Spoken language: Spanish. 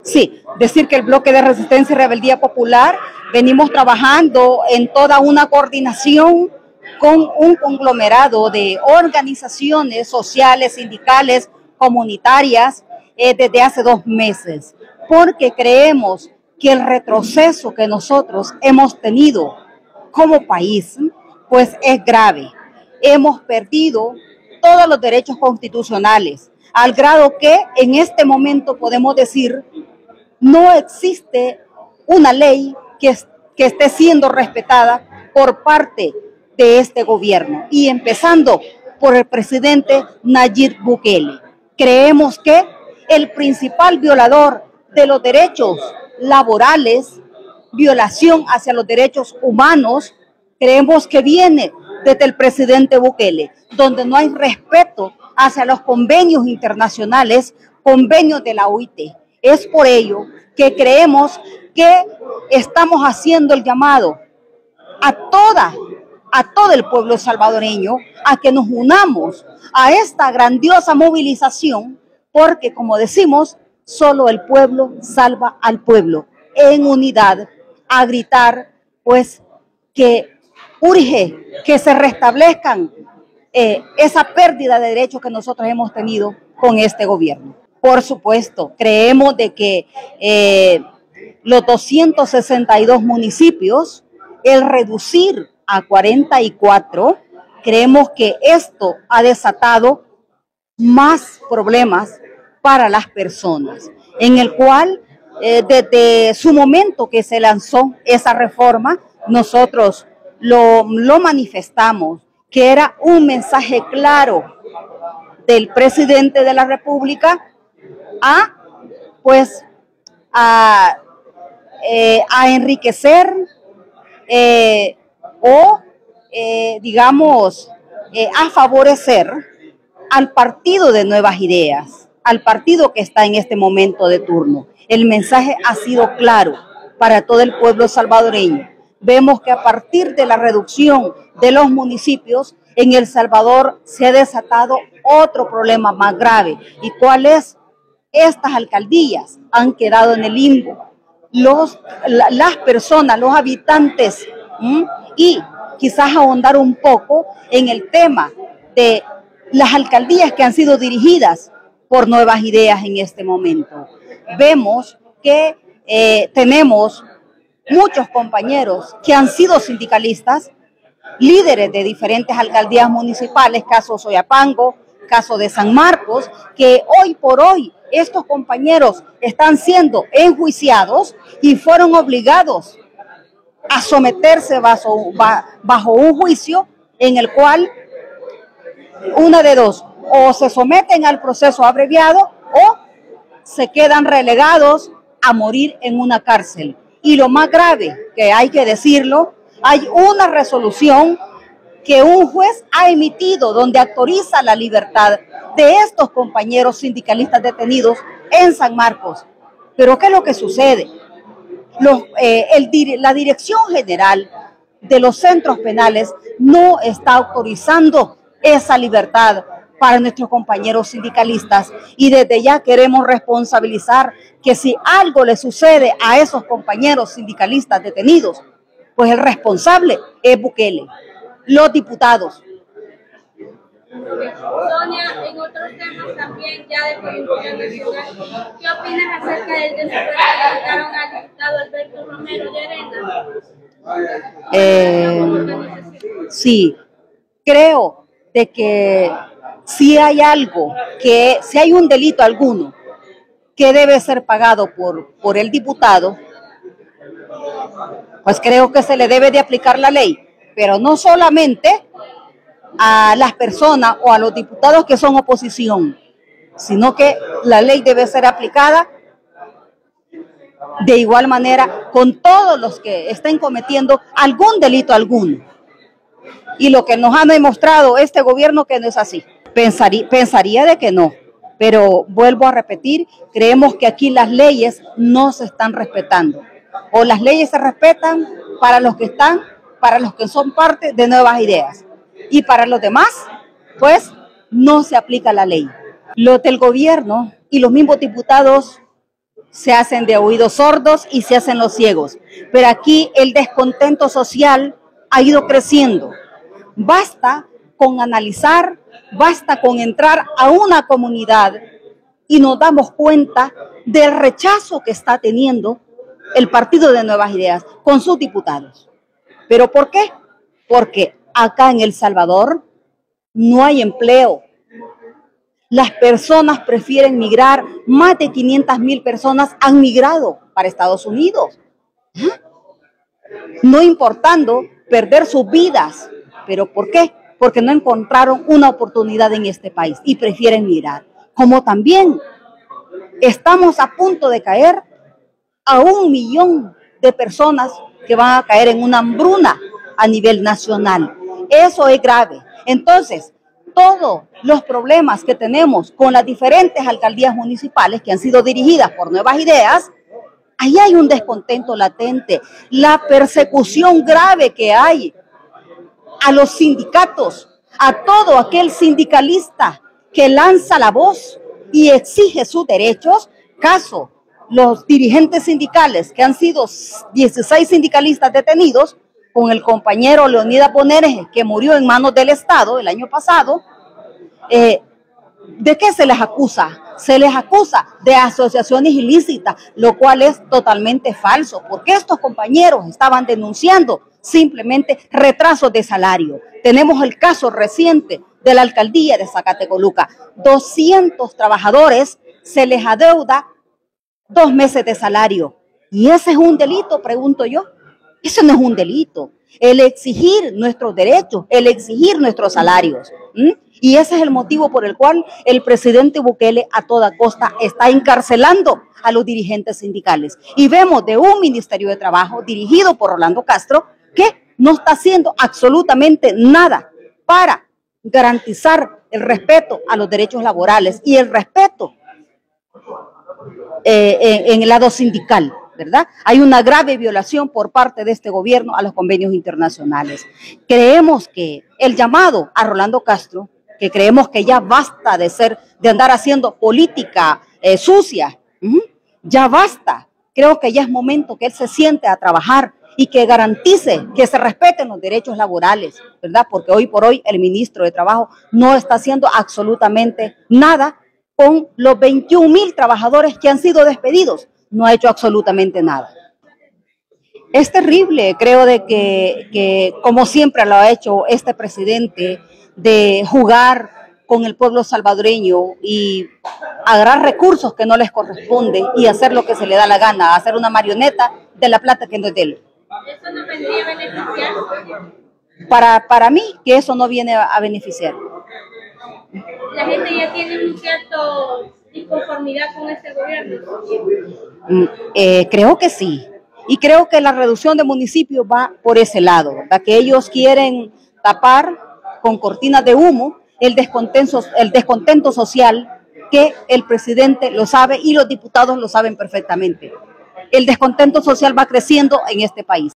Sí, decir que el Bloque de Resistencia y Rebeldía Popular venimos trabajando en toda una coordinación con un conglomerado de organizaciones sociales, sindicales, comunitarias, desde hace 2 meses, porque creemos que el retroceso que nosotros hemos tenido como país, pues es grave. Hemos perdido todos los derechos constitucionales, al grado que en este momento podemos decir no existe una ley que esté siendo respetada por parte de este gobierno y empezando por el presidente Nayib Bukele. Creemos que el principal violador de los derechos laborales, violación hacia los derechos humanos, creemos que viene desde el presidente Bukele, donde no hay respeto hacia los convenios internacionales, convenios de la OIT. Es por ello que creemos que estamos haciendo el llamado a todo el pueblo salvadoreño a que nos unamos a esta grandiosa movilización, porque como decimos, solo el pueblo salva al pueblo, en unidad, a gritar pues que urge que se restablezcan esa pérdida de derechos que nosotros hemos tenido con este gobierno. Por supuesto, creemos de que los 262 municipios, el reducir a 44, creemos que esto ha desatado más problemas para las personas, en el cual desde su momento que se lanzó esa reforma, nosotros lo manifestamos, que era un mensaje claro del presidente de la República a enriquecer a favorecer al partido de Nuevas Ideas, al partido que está en este momento de turno. El mensaje ha sido claro para todo el pueblo salvadoreño. Vemos que a partir de la reducción de los municipios, en El Salvador se ha desatado otro problema más grave. ¿Y cuál es? Estas alcaldías han quedado en el limbo. Las personas, los habitantes, y quizás ahondar un poco en el tema de las alcaldías que han sido dirigidas por Nuevas Ideas en este momento. Vemos que tenemos muchos compañeros que han sido sindicalistas, líderes de diferentes alcaldías municipales, caso Soyapango, caso de San Marcos, que hoy por hoy estos compañeros están siendo enjuiciados y fueron obligados a someterse bajo un juicio en el cual una de dos, o se someten al proceso abreviado o se quedan relegados a morir en una cárcel. Y lo más grave, que hay que decirlo, hay una resolución que un juez ha emitido donde autoriza la libertad de estos compañeros sindicalistas detenidos en San Marcos. Pero ¿qué es lo que sucede? La Dirección General de los Centros Penales no está autorizando esa libertad para nuestros compañeros sindicalistas, y desde ya queremos responsabilizar que si algo le sucede a esos compañeros sindicalistas detenidos, pues el responsable es Bukele, los diputados. Sonia, en otros temas también ya de coyuntura nacional, ¿qué opinas acerca del desempleo que dedicaron al diputado Alberto Romero Llerena? Sí, creo de que si hay si hay un delito alguno que debe ser pagado por el diputado, pues creo que se le debe de aplicar la ley, pero no solamente a las personas o a los diputados que son oposición, sino que la ley debe ser aplicada de igual manera con todos los que estén cometiendo algún delito alguno. Y lo que nos ha demostrado este gobierno que no es así. Pensaría de que no, pero vuelvo a repetir, creemos que aquí las leyes no se están respetando. O las leyes se respetan para los que son parte de Nuevas Ideas. Y para los demás, pues, no se aplica la ley. Los del gobierno y los mismos diputados se hacen de oídos sordos y se hacen los ciegos. Pero aquí el descontento social ha ido creciendo. Basta con analizar, basta con entrar a una comunidad y nos damos cuenta del rechazo que está teniendo el Partido de Nuevas Ideas con sus diputados. ¿Pero por qué? Porque acá en El Salvador no hay empleo. Las personas prefieren migrar, más de 500,000 personas han migrado para Estados Unidos, no importando perder sus vidas. ¿Pero por qué? Porque no encontraron una oportunidad en este país y prefieren migrar. Como también estamos a punto de caer a 1 millón de personas que van a caer en una hambruna a nivel nacional. Eso es grave. Entonces, todos los problemas que tenemos con las diferentes alcaldías municipales que han sido dirigidas por Nuevas Ideas, ahí hay un descontento latente. La persecución grave que hay a los sindicatos, a todo aquel sindicalista que lanza la voz y exige sus derechos, caso los dirigentes sindicales, que han sido 16 sindicalistas detenidos, con el compañero Leonidas Boneres, que murió en manos del Estado el año pasado. ¿De qué se les acusa? Se les acusa de asociaciones ilícitas, lo cual es totalmente falso, porque estos compañeros estaban denunciando simplemente retrasos de salario. Tenemos el caso reciente de la alcaldía de Zacatecoluca. 200 trabajadores se les adeuda 2 meses de salario. ¿Y ese es un delito? Pregunto yo. Eso no es un delito. El exigir nuestros derechos, el exigir nuestros salarios. Y ese es el motivo por el cual el presidente Bukele a toda costa está encarcelando a los dirigentes sindicales. Y vemos de un Ministerio de Trabajo dirigido por Rolando Castro que no está haciendo absolutamente nada para garantizar el respeto a los derechos laborales y el respeto en el lado sindical, ¿verdad? Hay una grave violación por parte de este gobierno a los convenios internacionales. Creemos que el llamado a Rolando Castro, que creemos que ya basta de andar haciendo política sucia, ya basta. Creo que ya es momento que él se siente a trabajar y que garantice que se respeten los derechos laborales, ¿verdad? Porque hoy por hoy el ministro de Trabajo no está haciendo absolutamente nada con los 21,000 trabajadores que han sido despedidos. No ha hecho absolutamente nada. Es terrible, creo de que como siempre lo ha hecho este presidente, de jugar con el pueblo salvadoreño y agarrar recursos que no les corresponde y hacer lo que se le da la gana, hacer una marioneta de la plata que no es de él. ¿Eso no vendría a beneficiar? Para mí, que eso no viene a beneficiar. La gente ya tiene un cierto inconformidad con este gobierno. Creo que sí. Y creo que la reducción de municipios va por ese lado, ¿verdad? Que ellos quieren tapar con cortinas de humo el descontento social, que el presidente lo sabe y los diputados lo saben perfectamente. El descontento social va creciendo en este país.